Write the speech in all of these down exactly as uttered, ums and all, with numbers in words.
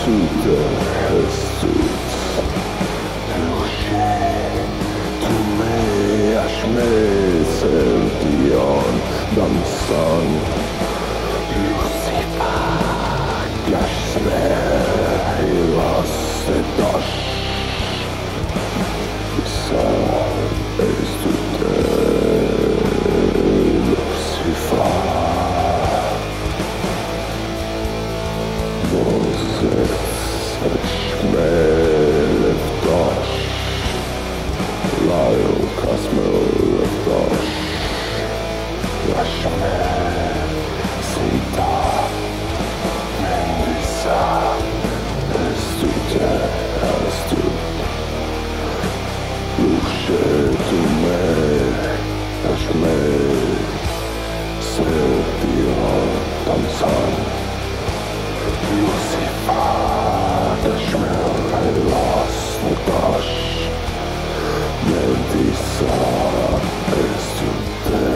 Sude Jesús. Tu me ashmes el dion dansan. Lucifer, Gashmer, Hilas, Sedash. Isa es tu Lucifer. Leftosh, Lyle Cosmo Leftosh, Lashme, Sita, Mendisa, Estute, Astut, Luche, Tume, Ashme, Serpion, Tamsan, Lucifer. Dashmel, Helas, Nadash, Medisa, Estute,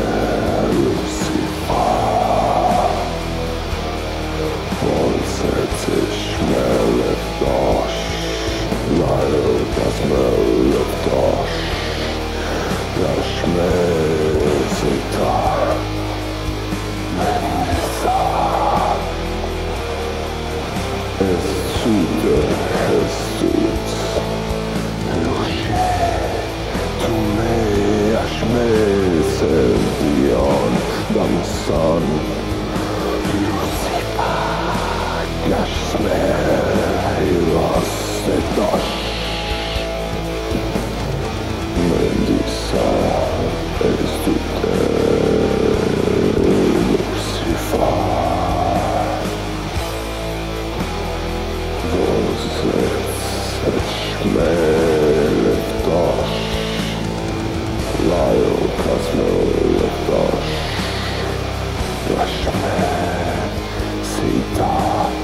Lucifer, Volsetish, Meledosh, Lyle, Dasmel, Lefdosh, Dashme, Zeta, Medisa, Sude Jesús. Luche, tu me ashmes el dion dansan. Lucifer, Gashmer, Hilas, Sedash. Mendisa, Estute, Lucifer. Leftosh, Lyle Cosmo Leftosh, Lashme, Sita,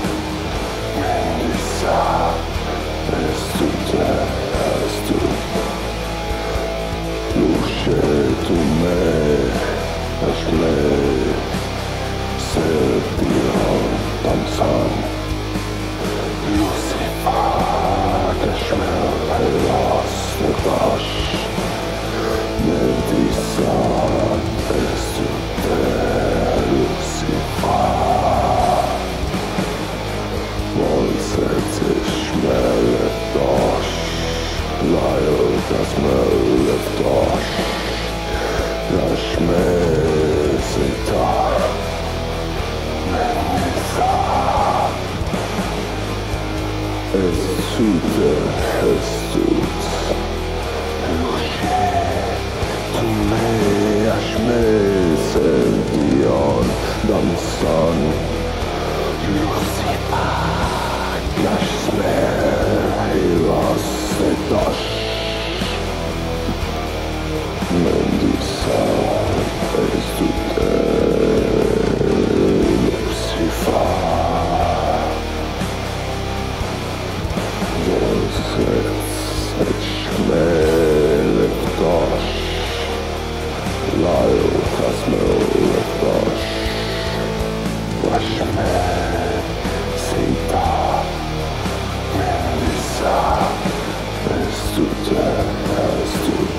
Mendisa, Estute, Astut, Luche, Tume, Ashme, Serpion, Tamsan, Lucifer, Dashmel, Helas, Nadash, Medisa, Estute, Lucifer, Volsetish, Meledosh, Lyle, Dasmel, Lefdosh, Dashme, Zeta, Medisa, Sude Jesús. Luche, tu me ashmes el dion dansan. Lucifer, Gashmer, Hilas, Sedash. Mendisa, Estute, Lucifer. Leftosh, Lyle Cosmo Leftosh, Lashme, Sita, Mendisa, Estute, Astut,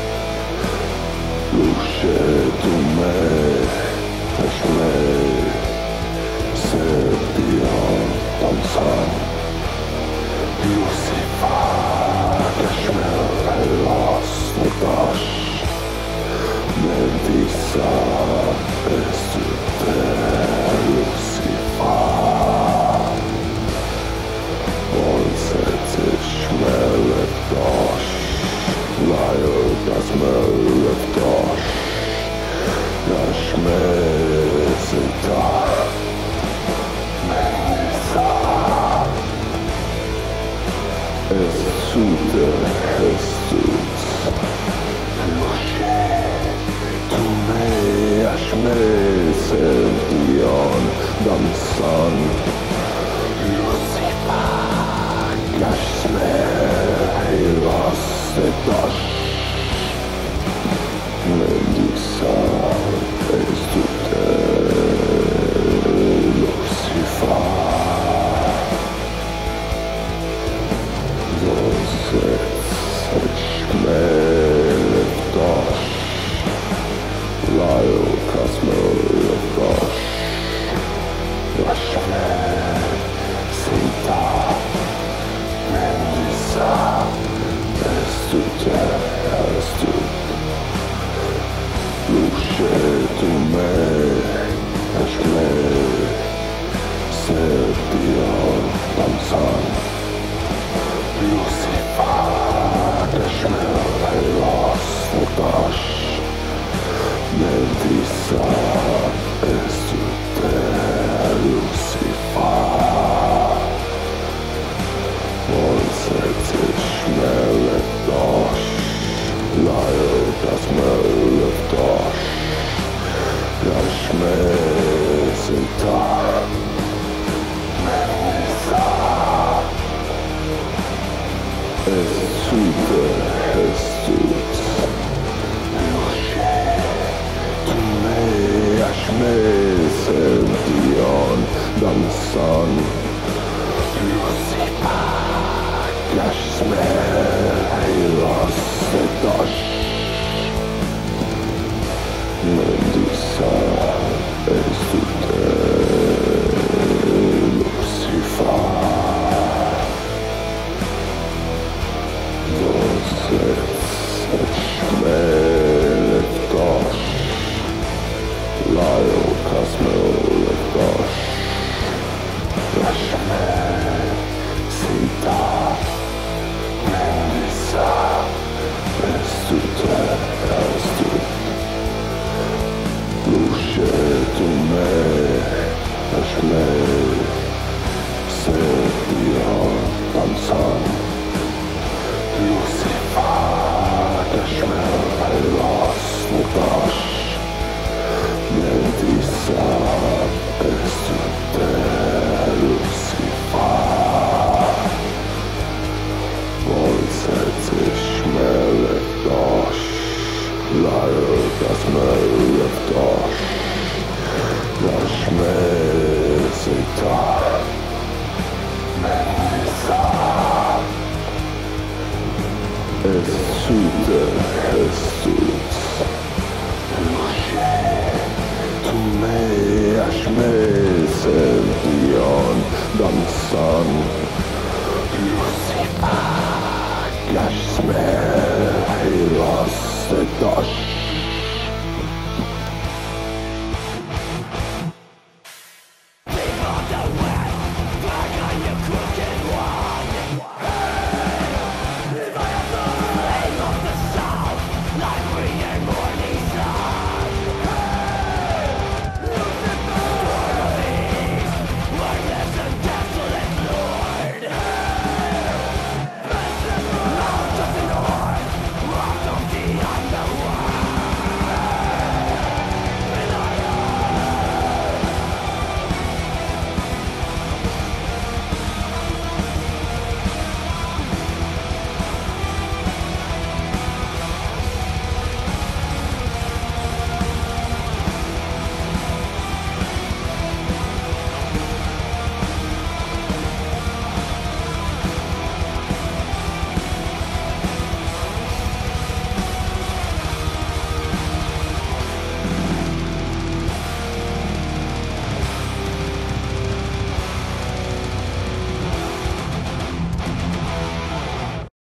Luche, Tume, Ashme, Serpion, Tamsan, Lucifer, Dashmel, Helas, Nadash, Medisa, Estute, Lucifer, Volsetish, Meledosh, Lyle, Dasmel, Lefdosh, Dashme, Zeta, Medisa, Sude Jesús. Luche, tu me ashmes el dion dansan. Lucifer, Gashmer, Hilas, Sedash. Mendisa, Estute, Lucifer. the smell of Dosh, Rashmezita, Menisa, Esude Jesus, Luce, Tume, Ashmezendion, Dansan, Lucifer, Gashmer, Hilas, Setash, Menisa, Esude, Lucifer, Vosets, Eshmeletosh, Lyle, Kasmeletosh, Rashmer, Sita, Menisa, Esude, Esude, Luce, Tume, Ashmer, Sedion, Dansan, Lucifer, Gashmer, Hilas, Natash, Menisa, Esude, Lucifer, Vosets, Eshmeletosh, Lyle, Kasmeletosh, Rashmezita, Menisa, Esude, Esude.